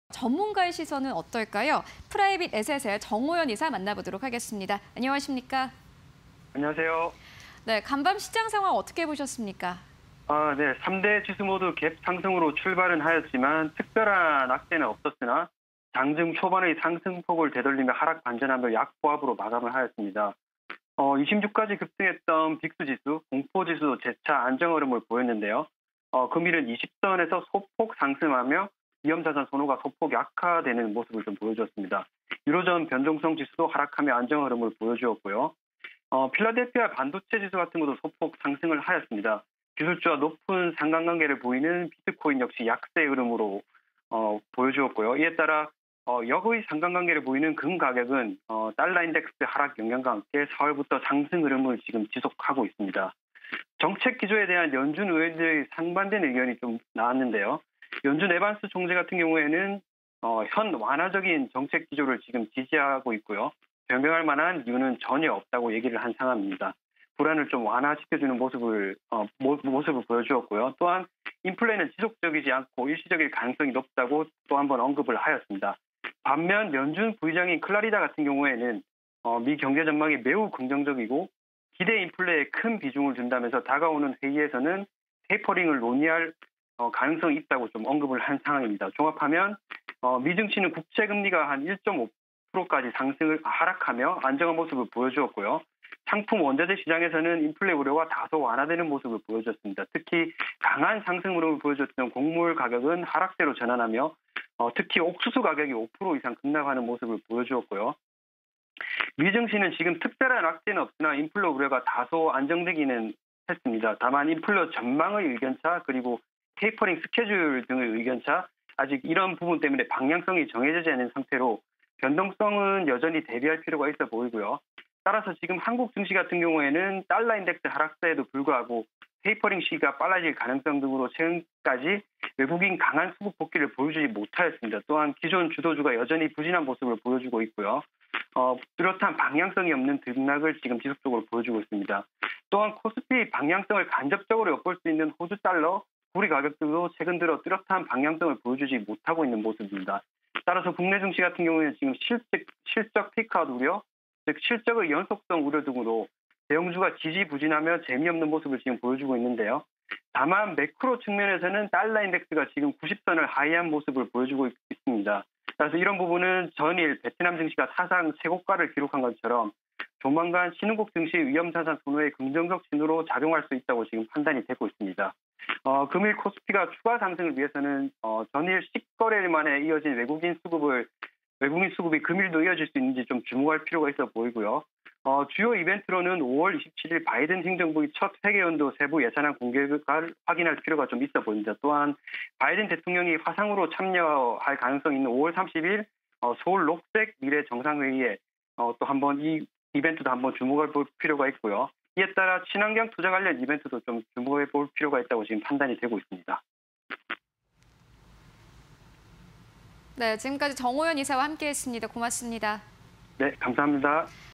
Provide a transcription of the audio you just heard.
전문가의 시선은 어떨까요? 프라이빗 에셋의 정호연 이사 만나보도록 하겠습니다. 안녕하십니까? 안녕하세요. 네, 간밤 시장 상황 어떻게 보셨습니까? 네. 3대 지수 모두 갭 상승으로 출발은 하였지만 특별한 악재는 없었으나 장중 초반의 상승폭을 되돌리며 하락 반전하며 약보합으로 마감을 하였습니다. 26까지 급등했던 빅스 지수, 공포 지수도 재차 안정 흐름을 보였는데요. 금일은 20선에서 소폭 상승하며 위험자산 선호가 소폭 약화되는 모습을 좀 보여주었습니다. 유로존 변동성 지수도 하락하며 안정 흐름을 보여주었고요. 필라델피아 반도체 지수 같은 것도 소폭 상승을 하였습니다. 기술주와 높은 상관관계를 보이는 비트코인 역시 약세 흐름으로 보여주었고요. 이에 따라 역의 상관관계를 보이는 금 가격은 달러 인덱스 하락 영향과 함께 4월부터 상승 흐름을 지금 지속하고 있습니다. 정책 기조에 대한 연준 의원들의 상반된 의견이 좀 나왔는데요. 연준 에반스 총재 같은 경우에는 현 완화적인 정책 기조를 지금 지지하고 있고요. 변경할 만한 이유는 전혀 없다고 얘기를 한 상황입니다. 불안을 좀 완화시켜주는 모습을 보여주었고요. 또한 인플레는 지속적이지 않고 일시적일 가능성이 높다고 또 한 번 언급을 하였습니다. 반면 연준 부의장인 클라리다 같은 경우에는 미 경제 전망이 매우 긍정적이고 기대 인플레에 큰 비중을 준다면서 다가오는 회의에서는 테이퍼링을 논의할 가능성이 있다고 좀 언급을 한 상황입니다. 종합하면 미 증시는 국채 금리가 한 1.5%까지 하락하며 안정한 모습을 보여주었고요. 상품 원자재 시장에서는 인플레 우려가 다소 완화되는 모습을 보여줬습니다. 특히 강한 상승 흐름을 보여줬던 곡물 가격은 하락세로 전환하며 특히 옥수수 가격이 5% 이상 급락하는 모습을 보여주었고요. 미 증시는 지금 특별한 악재는 없으나 인플레 우려가 다소 안정되기는 했습니다. 다만 인플레 전망의 의견차 그리고 테이퍼링 스케줄 등의 의견차 아직 이런 부분 때문에 방향성이 정해지지 않은 상태로 변동성은 여전히 대비할 필요가 있어 보이고요. 따라서 지금 한국 증시 같은 경우에는 달러 인덱스 하락세에도 불구하고 테이퍼링 시기가 빨라질 가능성 등으로 최근까지 외국인 강한 수급 복귀를 보여주지 못하였습니다. 또한 기존 주도주가 여전히 부진한 모습을 보여주고 있고요. 뚜렷한 방향성이 없는 등락을 지금 지속적으로 보여주고 있습니다. 또한 코스피 방향성을 간접적으로 엿볼 수 있는 호주 달러, 구리 가격들도 최근 들어 뚜렷한 방향성을 보여주지 못하고 있는 모습입니다. 따라서 국내 증시 같은 경우에는 지금 실적 피크아웃 우려, 즉 실적의 연속성 우려 등으로 대형주가 지지부진하며 재미없는 모습을 지금 보여주고 있는데요. 다만 매크로 측면에서는 달러 인덱스가 지금 90선을 하회한 모습을 보여주고 있습니다. 따라서 이런 부분은 전일 베트남 증시가 사상 최고가를 기록한 것처럼 조만간 신흥국 증시 위험자산 선호의 긍정적 신호로 작용할 수 있다고 지금 판단이 되고 있습니다. 금일 코스피가 추가 상승을 위해서는 전일 10거래일 만에 이어진 외국인 수급이 금일도 이어질 수 있는지 좀 주목할 필요가 있어 보이고요. 주요 이벤트로는 5월 27일 바이든 행정부의 첫 세계연도 세부 예산안 공개를 확인할 필요가 좀 있어 보입니다. 또한 바이든 대통령이 화상으로 참여할 가능성이 있는 5월 30일 서울 녹색 미래 정상회의에 또 한번 이 이벤트도 한번 주목할 필요가 있고요. 이에 따라 친환경 투자 관련 이벤트도 좀 주목해 볼 필요가 있다고 지금 판단이 되고 있습니다. 네, 지금까지 정호연 이사와 함께했습니다. 고맙습니다. 네, 감사합니다.